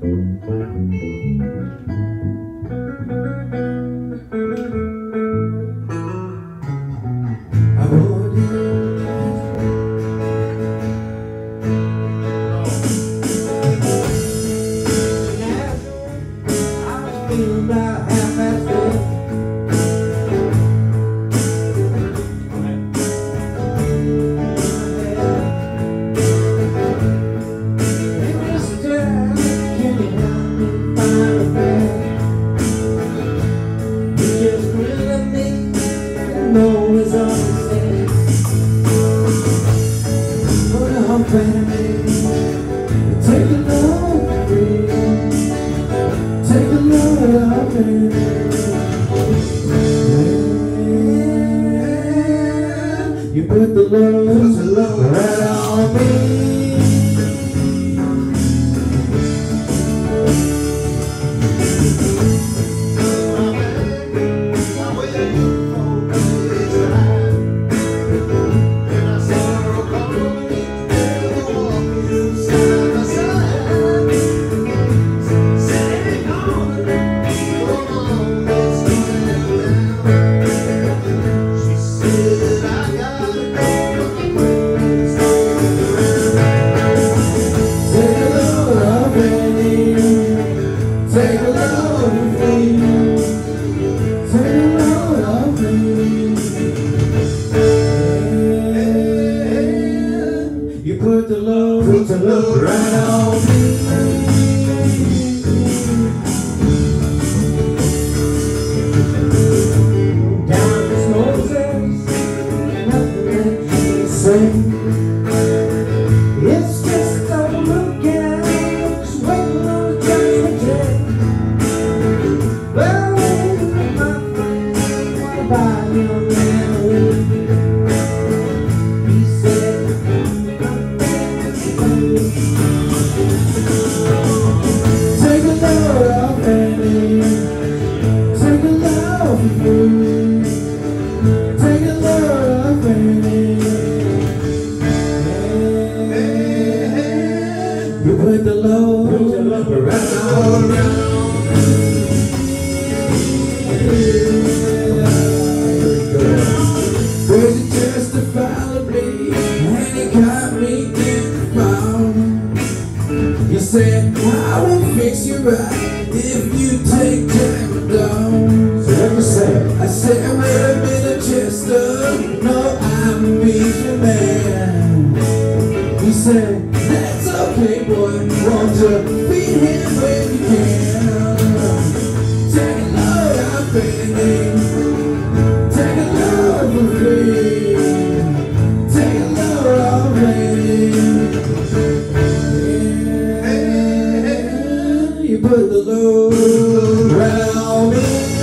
About half past 4. Hey, mister, can you help me find a bed? You just grin at me and know it's all the same. Put a hump in me, take a look free. Take a look at me. You put the love right on me. Take a load of me. Take a load of me. You put the load right on me. Down this Moses, nothing that you say. It's just a look at us waiting on the judgment day. Well, my friend, what about your man? He said, take a load off me. Take a load off me. Take a load off me. You put the load right on me. Was it justifiably, and he got me in the mouth. You said, I will fix you right if you take Jack-a-done. So what you say? I said, wait a minute, Chester, no, I'm a your man. He said, that's okay, boy, won't you feed him when you can. Take a load out, baby. Take a load for free. Take a load off, baby. You put the load right on me.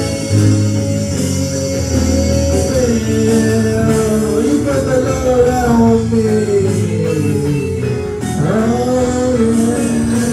You put the load right on me. Oh yeah.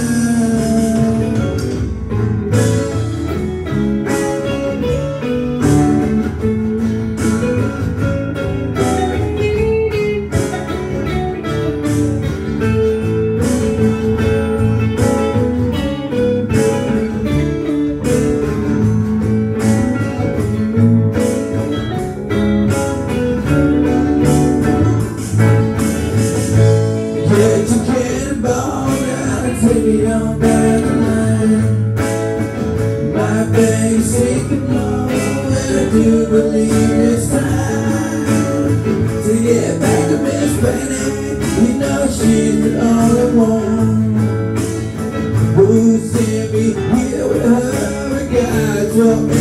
Get your cannonball down and take me on down the line. My bank's sinking low, and I do believe it's time to get back to Miss Fanny. You know she's the only one who's seen me here with her. Guys,